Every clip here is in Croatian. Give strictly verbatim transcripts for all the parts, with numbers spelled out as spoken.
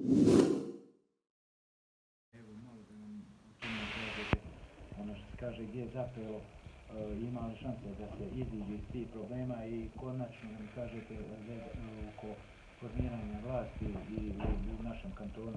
Evo, malo da nam o tome kažete, ono što se kaže gdje je zapelo, ima li šanse da se iziđe iz tih problema i konačno nam kažete oko formiranja vlasti i u našem kantonu.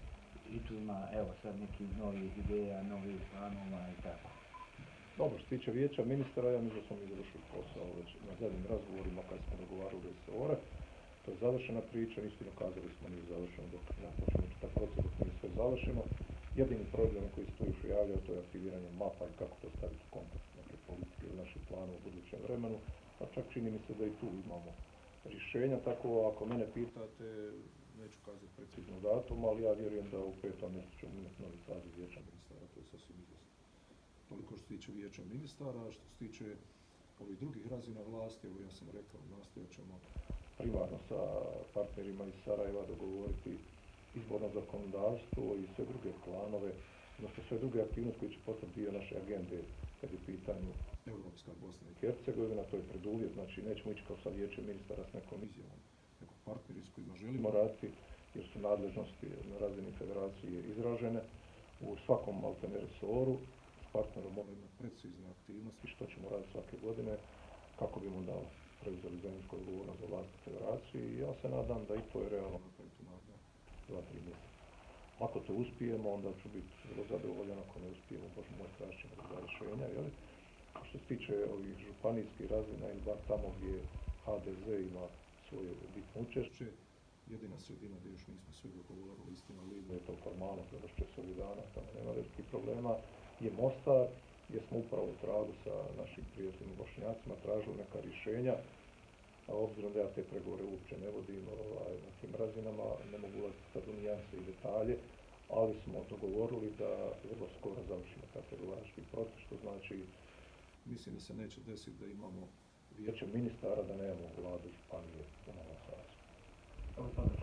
I tu ima, evo, sad nekih novih ideja, novih planova i tako. Dobro, što se tiče vijeća ministara, ja mislim da smo mi završili posao već na zadnjim razgovorima kad smo dogovarali resore. To je završena priča, istino kazali smo nije završeno dok ne počnemo čitav proces dok nije sve završeno. Jedini problem koji se tu još javljao to je aktiviranje mapa i kako to staviti u kontekst neke politike ili naših planova u budućem vremenu, pa čak čini mi se da i tu imamo rješenja, tako ako mene pitate, neću kazati precizno datum, ali ja vjerujem da u petom mjesecu ćemo imati novi saziv vijeća ministara, to je sasvim izvjesno. Toliko što se tiče vijeća ministara, a što se tiče ovih drugih razina vlasti, evo ja sam rekao, nastojat ćemo primarno sa partnerima iz Sarajeva dogovoriti izborno zakonodavstvo i sve druge planove, odnosno sve druge aktivnosti koje će postati dio naše agende kad je u pitanju Europska Bosna i Hercegovina, to je preduvjet, znači nećemo ići kao sa vijećem ministara s nekom izjavom, nego partneri s kojima želimo raditi, jer su nadležnosti na razini federacije izražene u svakom maltene resoru. S partnerom moramo imati precizne aktivnosti što ćemo raditi svake godine kako bi onda preuzeli zajedničku odgovornost za vlast federacije i ja se nadam da i to je realno napraviti u naredna dva tri mjeseca. Ako to uspijemo, onda ću biti vrlo zadovoljan, ako ne uspijemo, bože moj, tražit ćemo za rješenja, jel? A što se tiče ovih županijskih razina ili bar tamo gdje ha de ze ima svoje bitno učešće, jedina sredina gdje još nismo sve dogovorili, istina Lidl je to formalno, završće se ovih dana, tamo nema velikih problema, je Mostar, gdje smo upravo u tragu sa našim prijateljima Bošnjacima tražili neka rješenja, a obzirom da ja te pregovore uopće ne vodim ovaj, na tim razinama, ne mogu ulaziti sad u nijanse i detalje, ali smo dogovorili da vrlo skoro završimo taj pregovarački proces, što znači, mislim da se neće desiti da imamo vijeće ministara, da nemamo vladu županije u novom sazivu.